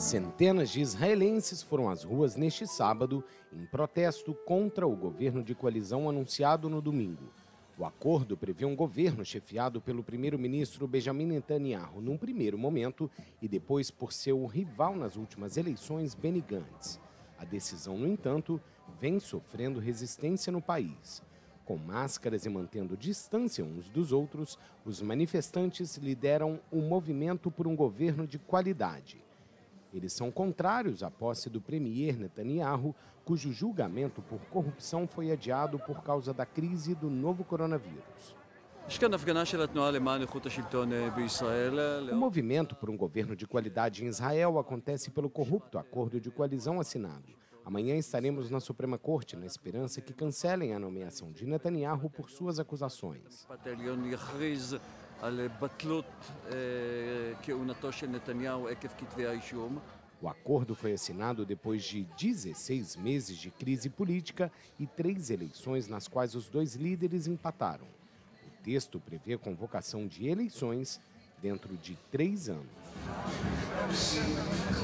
Centenas de israelenses foram às ruas neste sábado em protesto contra o governo de coalizão anunciado no domingo. O acordo prevê um governo chefiado pelo primeiro-ministro Benjamin Netanyahu num primeiro momento e depois por seu rival nas últimas eleições, Benny Gantz. A decisão, no entanto, vem sofrendo resistência no país. Com máscaras e mantendo distância uns dos outros, os manifestantes lideram um movimento por um governo de qualidade. Eles são contrários à posse do premier Netanyahu, cujo julgamento por corrupção foi adiado por causa da crise do novo coronavírus. O movimento por um governo de qualidade em Israel acontece pelo corrupto acordo de coalizão assinado. Amanhã estaremos na Suprema Corte na esperança que cancelem a nomeação de Netanyahu por suas acusações. O acordo foi assinado depois de 16 meses de crise política e 3 eleições nas quais os dois líderes empataram. O texto prevê a convocação de eleições dentro de 3 anos.